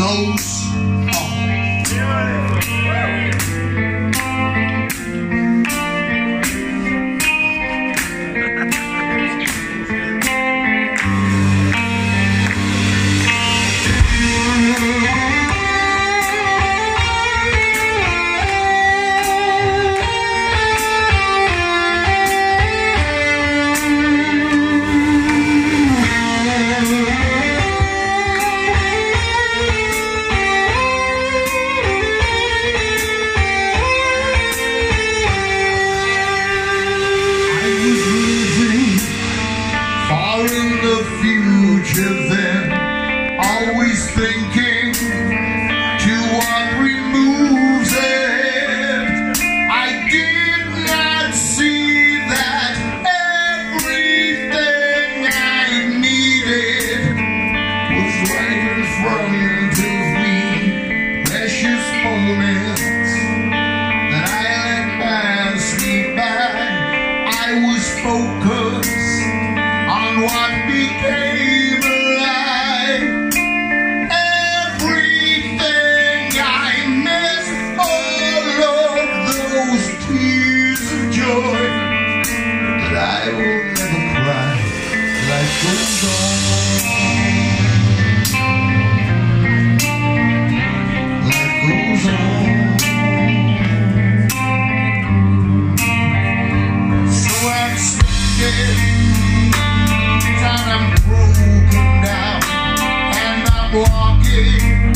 goes on. Always thinking to what removes it. I did not see that everything I needed was right in front of me. Precious moments that I let pass me by. I was focused on what became a lie. I will never cry. Life goes on. Life goes on. So I'm singing, and I'm broken down, and I'm walking